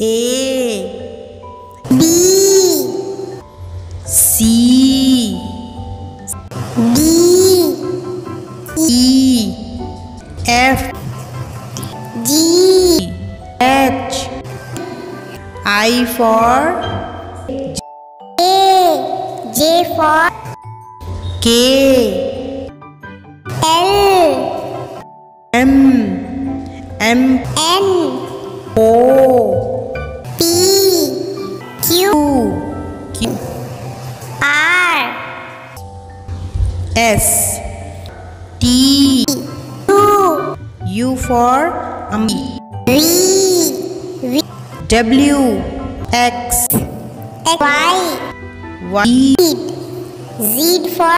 A B C D E F G H I for J for K L M N O P Q Q R S T U for V W X Y Y Z for